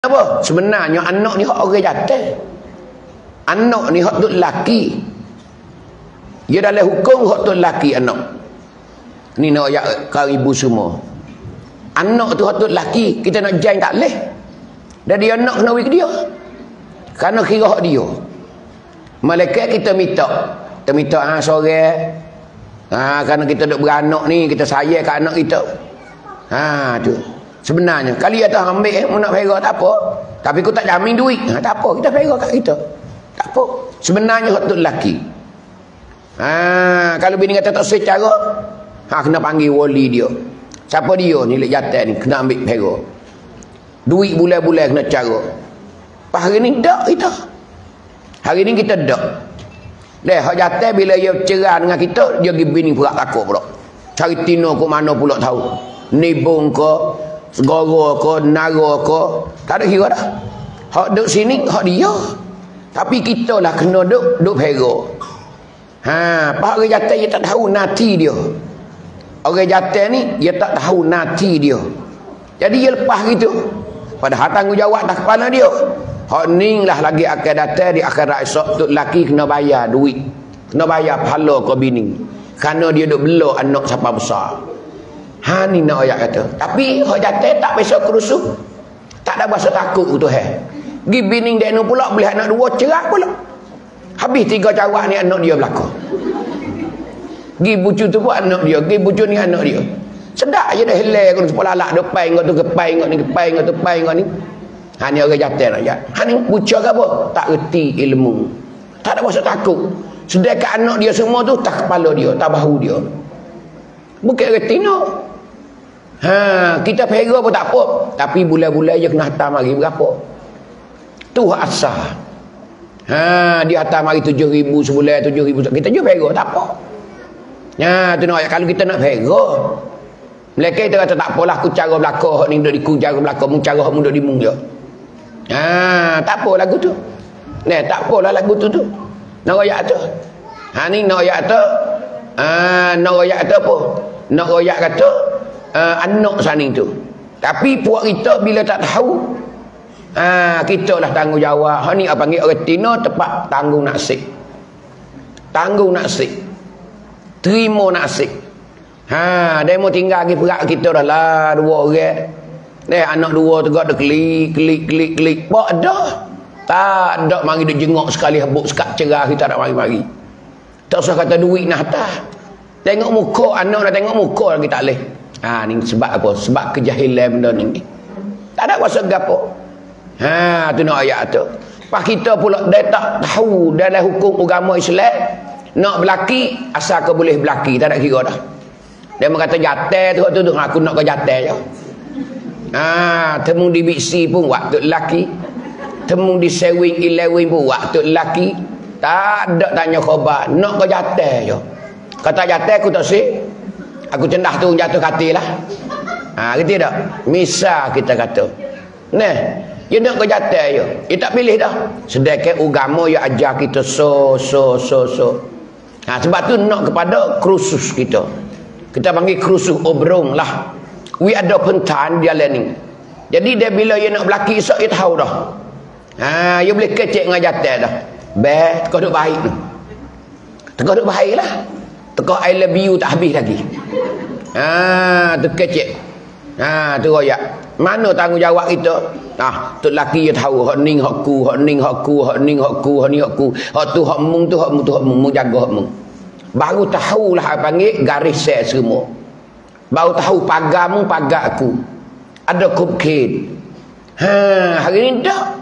Apa? Sebenarnya anak ni hak orang jantan. Anak ni hak tu lelaki. Dia dalam hukum hak tu lelaki anak. Ni nak ayat kau ibu semua. Anak tu hak tu lelaki, kita nak jain tak leh. Dan dia anak kena bagi ke dia. Kerana kira hak dia. Malaikat kita minta. Kita minta sore. Kerana kita duk beranak ni, kita sayang kat anak kita. Tu. Sebenarnya kali atas ambil nak perak tak apa, tapi aku tak jamin duit, tak apa, kita perak kat kita, tak apa. Sebenarnya hak tu lelaki. Kalau bini kata tak secara, kena panggil wali dia. Siapa dia ni lek jantan ni, kena ambil perak. Duit bulan-bulan kena cara. Pas hari ni dak kita. Hari ni kita dak. Leh hak jantan bila dia cerai dengan kita, dia pergi bini perak takut pula. Cari tino ke mana pula tahu. Nibung ke segara ke, nara ke, tak ada kira dah. Hak duduk sini, hak dia. Tapi kita lah kena duduk perak. Pak orang jantan dia tak tahu nati dia. Orang jantan ni, dia tak tahu nati dia. Jadi dia lepas gitu. Padahal tanggungjawab dah kepala dia. Hak ni lah lagi akan datang di akhirat esok. Tuk lelaki kena bayar duit. Kena bayar pahala ke bini. Kerana dia duduk belok anak siapa besar. Ni nak ayat kata. Tapi hak jantan tak besok kerusuh. Tak ada bahasa takut tu Gi bini dia ni pula boleh anak dua cerah pula. Habis 3 cawak ni anak dia belakang. Gi bucu tu pun anak dia, gi bucu ni anak dia. Sedak je dah helai kau sekolah lak depan kau tu kepai kau ni kepai kau tu pai kau ni. Ni orang jantan ayat. Ni bucu ke apa? Tak reti ilmu. Tak ada bahasa takut. Sedangkan anak dia semua tu tak kepala dia, tak bahu dia. Bukan reti no. Kita perak pun tak apa. Tapi bulan-bulan je kena hantar mari berapa? Tu hak asal. Dia hantar mari 7,000 sebulan, 7,000. Kita je perak tak apa. Tu nak kalau kita nak perak. Mereka kita kata tak apalah aku cara belakang hak ni duk diku cara belakang, mung cara hak mung duk dimung je. Tak apa lagu tu. Tak apalah lagu tu. Nak royak tu. Ni nak royak tu. Nak royak tu apa? Nak royak kata anak saning tu. Tapi puak kita bila tak tahu, kita lah tanggungjawab. Hak ni apa panggil orang Tino tepat tanggung nasib. Tanggung nasib. Terima nasib. Dia mau tinggal lagi perak kita dah lah 2 orang. Anak 2 tegak dah klik. Pak dah. Tak ada mari dia jengok sekali habuk sekat cerah kita tak mari-mari. Tak usah kata duit nak hantar. Tengok muka anak dah tengok muka lagi tak leh. Ni sebab apa? Sebab kejahilan benda ni. Tak ada kuasa gapo. Tu nak ayat tu. Pas kita pula dia tak tahu dalam hukum agama Islam nak berlaki asal kau boleh berlaki, tak ada kira dah. Dia mengata jantan tu aku nak ke jantan je. Temu di biksi pun waktu lelaki. Temu di 7-Eleven pun waktu lelaki. Tak ada tanya khabar, nak ke jantan je. Kata jantan aku tak sih. Aku cendah tu jatuh katil lah. Gitu tak? Misal kita kata. Dia nak ke jantan je. Dia tak pilih dah. Sedangkan agama yang ajar kita so. Sebab tu nak kepada kursus kita. Kita panggil kursus obrong lah. We ada pentan dia learning. Jadi dia bila dia nak berlaki esok dia tahu dah. Dia boleh kecek dengan jantan dah. Teka duk baik tu. Teka duk baik lah. Teka I love you tak habis lagi. Tu kecek. Tu royak. Mana tanggungjawab kita? Tu lelaki dia tahu hak ning hakku, hak ning hakku, hak ning hakku, hak ni hakku. Hak tu hak mung tu hak mung tu hak mung jaga hak mung. Baru tahulah apa panggil garis set semua. Baru tahu pagar mung pagar aku. Ada kupkin. Hari ni dah